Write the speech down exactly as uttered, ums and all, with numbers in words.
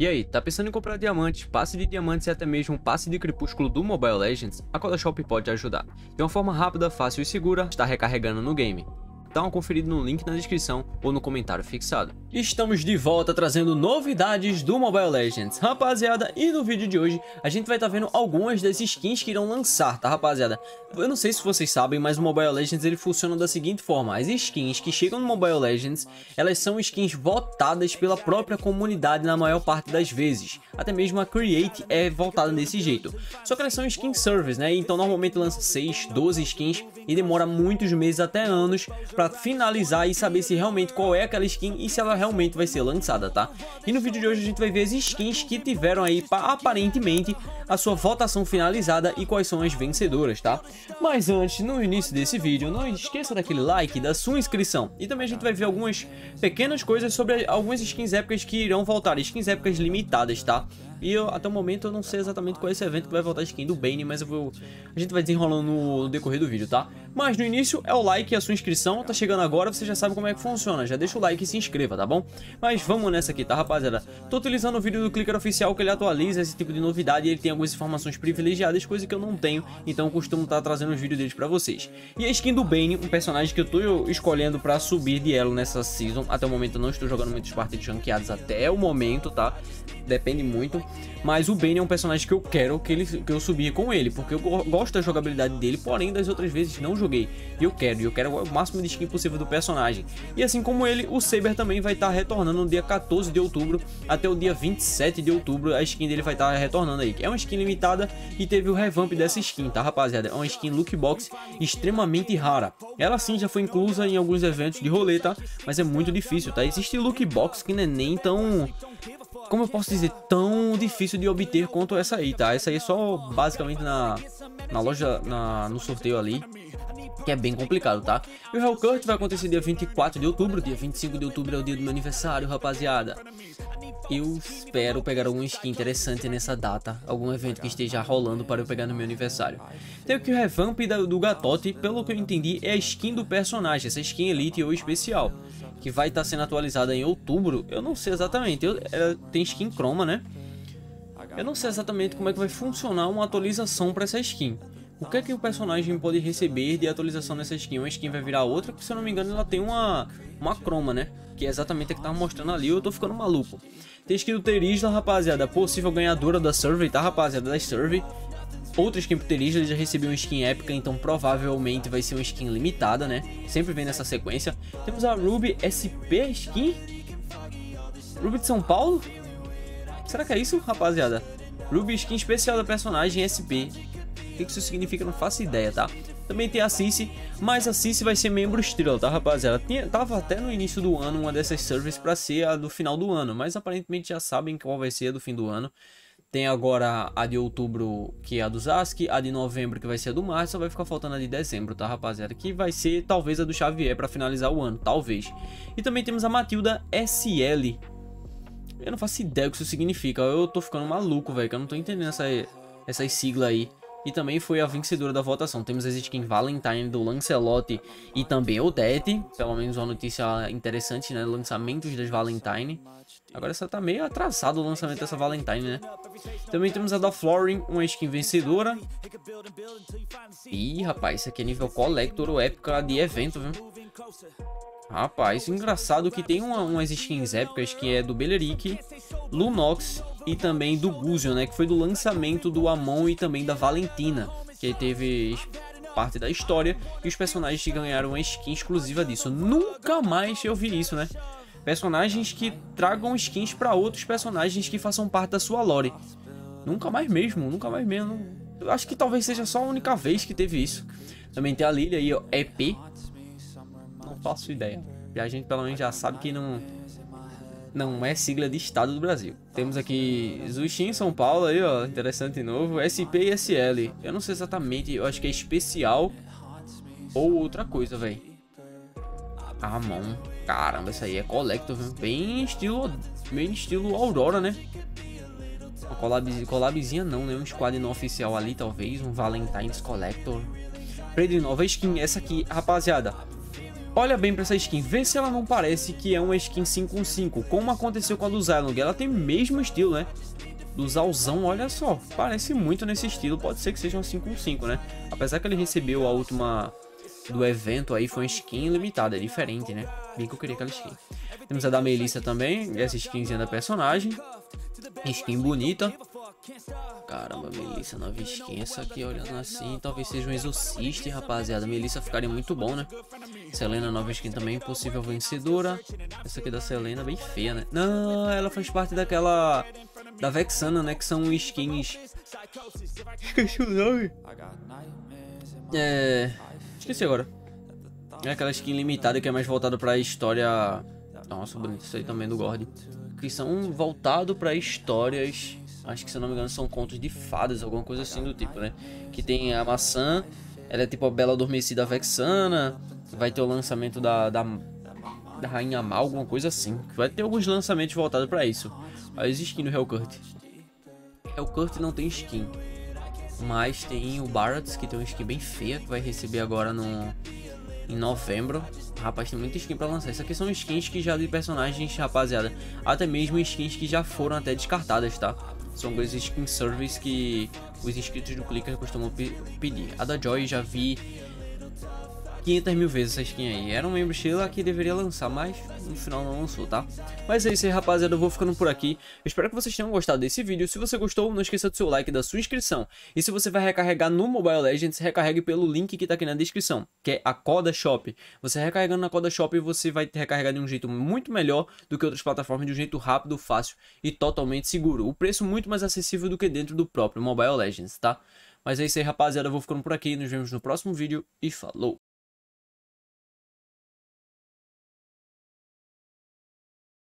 E aí, tá pensando em comprar diamantes, passe de diamantes e até mesmo um passe de crepúsculo do Mobile Legends? A Codashop pode ajudar. De uma forma rápida, fácil e segura, está recarregando no game. Dá uma conferida no link na descrição ou no comentário fixado. Estamos de volta trazendo novidades do Mobile Legends, rapaziada, e no vídeo de hoje a gente vai estar tá vendo algumas das skins que irão lançar, tá, rapaziada? Eu não sei se vocês sabem, mas o Mobile Legends ele funciona da seguinte forma: as skins que chegam no Mobile Legends, elas são skins votadas pela própria comunidade na maior parte das vezes. Até mesmo a Create é voltada desse jeito. Só que elas são skin service, né? Então normalmente lança seis, doze skins e demora muitos meses até anos para finalizar e saber se realmente qual é aquela skin e se ela realmente vai ser lançada, tá? E no vídeo de hoje a gente vai ver as skins que tiveram aí aparentemente a sua votação finalizada e quais são as vencedoras, tá? Mas antes, no início desse vídeo, não esqueça daquele like, da sua inscrição. E também a gente vai ver algumas pequenas coisas sobre algumas skins épicas que irão voltar, skins épicas limitadas, tá? E eu, até o momento eu não sei exatamente qual é esse evento que vai voltar a skin do Bane, mas eu vou, a gente vai desenrolando no decorrer do vídeo, tá? Mas no início é o like e a sua inscrição. Tá chegando agora, você já sabe como é que funciona. Já deixa o like e se inscreva, tá bom? Mas vamos nessa aqui, tá, rapaziada? Tô utilizando o vídeo do Clicker Oficial, que ele atualiza esse tipo de novidade e ele tem algumas informações privilegiadas, coisa que eu não tenho, então eu costumo estar trazendo os vídeos deles pra vocês. E a skin do Bane, um personagem que eu tô escolhendo pra subir de elo nessa season. Até o momento eu não estou jogando muitos partidos ranqueados até o momento, tá? Depende muito, mas o Bane é um personagem que eu quero que, ele, que eu subir com ele, porque eu gosto da jogabilidade dele, porém das outras vezes não joguei, e eu quero, e eu quero o máximo de skin possível do personagem. E assim como ele, o Saber também vai estar tá retornando no dia quatorze de outubro até o dia vinte e sete de outubro, a skin dele vai estar tá retornando aí. É uma skin limitada e teve o revamp dessa skin, tá, rapaziada? É uma skin loot box extremamente rara. Ela sim já foi inclusa em alguns eventos de rolê, tá? Mas é muito difícil, tá? Existe loot box que não é nem tão... como eu posso dizer, tão difícil de obter quanto essa aí, tá? Essa aí é só basicamente na, na loja, na, no sorteio ali, que é bem complicado, tá? E o Hellcut vai acontecer dia vinte e quatro de outubro, dia vinte e cinco de outubro é o dia do meu aniversário, rapaziada. Eu espero pegar algum skin interessante nessa data, algum evento que esteja rolando para eu pegar no meu aniversário. Tem que o revamp do Gatotti, pelo que eu entendi, é a skin do personagem, essa skin Elite ou especial, que vai estar sendo atualizada em outubro. Eu não sei exatamente, eu, ela tem skin croma, né? Eu não sei exatamente como é que vai funcionar uma atualização para essa skin. O que é que o personagem pode receber de atualização nessa skin? Uma skin vai virar outra, que se eu não me engano ela tem uma, uma croma, né? Que é exatamente a que tava mostrando ali, eu tô ficando maluco. Tem skin do Terizla, rapaziada, possível ganhadora da Survey, tá, rapaziada, da Survey. Outra skin pro Terizla, ele já recebeu uma skin épica, então provavelmente vai ser uma skin limitada, né? Sempre vem nessa sequência. Temos a Ruby S P skin. Ruby de São Paulo? Será que é isso, rapaziada? Ruby skin especial da personagem S P. O que isso significa? Não faço ideia, tá? Também tem a Cici, mas a Cici vai ser membro estrela, tá, rapaziada? Tinha, tava até no início do ano uma dessas servers pra ser a do final do ano, mas aparentemente já sabem qual vai ser a do fim do ano. Tem agora a de outubro, que é a do Zask, a de novembro, que vai ser a do Márcio, só vai ficar faltando a de dezembro, tá, rapaziada? Que vai ser, talvez, a do Xavier pra finalizar o ano, talvez. E também temos a Matilda S L. Eu não faço ideia o que isso significa, eu tô ficando maluco, velho, que eu não tô entendendo essa, essas siglas aí. E também foi a vencedora da votação. Temos as skins Valentine do Lancelot e também Odette. Pelo menos uma notícia interessante, né? Lançamentos das Valentine. Agora essa tá meio atrasado o lançamento dessa Valentine, né? Também temos a da Florin, uma skin vencedora. Ih, rapaz, isso aqui é nível Collector ou épica de evento, viu? Rapaz, engraçado que tem uma, umas skins épicas que é do Beleric, Lunox e também do Gusion, né? Que foi do lançamento do Amon e também da Valentina, que teve parte da história e os personagens que ganharam uma skin exclusiva disso. Nunca mais eu vi isso, né? Personagens que tragam skins para outros personagens que façam parte da sua lore. Nunca mais mesmo, nunca mais mesmo. Eu acho que talvez seja só a única vez que teve isso. Também tem a Lilia aí, ó, E P. Não faço ideia. E a gente pelo menos já sabe que não não é sigla de estado do Brasil. Temos aqui Zuxin São Paulo aí, ó, interessante de novo. S P e S L. Eu não sei exatamente, eu acho que é especial ou outra coisa, velho. Ah, mano. Caramba, isso aí é Collector, viu? Bem estilo, bem estilo Aurora, né? Uma collab, collabzinha não, né? Um squad não oficial ali, talvez. Um Valentine's Collector. Predri nova skin. Essa aqui, rapaziada. olha bem pra essa skin, vê se ela não parece que é uma skin cinco um cinco, como aconteceu com a do Zilong. Ela tem o mesmo estilo, né? Do Zalzão, olha só, parece muito nesse estilo, pode ser que seja um cinco um cinco, né? Apesar que ele recebeu a última do evento aí, foi uma skin limitada, é diferente, né? Bem que eu queria aquela skin. Temos a da Melissa também, essa skinzinha da personagem. Skin bonita. Caramba, Melissa, nova skin. Essa aqui, olhando assim, talvez seja um exorcista, rapaziada. Melissa ficaria muito bom, né? Selena, nova skin também, possível vencedora. Essa aqui da Selena, bem feia, né? Não, ela faz parte daquela... da Vexana, né? Que são skins... Esqueci o nome. É... Esqueci agora. É aquela skin limitada que é mais voltada pra história... Nossa, bonito isso aí também do Gord. Que são voltados pra histórias... Acho que, se eu não me engano, são contos de fadas, alguma coisa assim do tipo, né? Que tem a maçã, ela é tipo a Bela Adormecida Vexana. Vai ter o lançamento da, da, da Rainha Mal, alguma coisa assim. Vai ter alguns lançamentos voltados pra isso. Olha as skins do Hellcurt. Hellcurt não tem skin, mas tem o Barretts, que tem uma skin bem feia, que vai receber agora no... em novembro. Rapaz, tem muita skin pra lançar. Isso aqui são skins que já de personagens, rapaziada. Até mesmo skins que já foram até descartadas, tá? São dois skin service que os inscritos do Clicker costumam pe pedir. A da Joy já vi quinhentas mil vezes essa skin aí. Era um membro Sheila que deveria lançar, mas no final não lançou, tá? Mas é isso aí, rapaziada, eu vou ficando por aqui. Eu espero que vocês tenham gostado desse vídeo. Se você gostou, não esqueça do seu like e da sua inscrição. E se você vai recarregar no Mobile Legends, recarregue pelo link que tá aqui na descrição, que é a Coda Shop. Você recarregando na Coda Shop, você vai recarregar de um jeito muito melhor do que outras plataformas, de um jeito rápido, fácil e totalmente seguro. O preço muito mais acessível do que dentro do próprio Mobile Legends, tá? Mas é isso aí, rapaziada, eu vou ficando por aqui. Nos vemos no próximo vídeo e falou!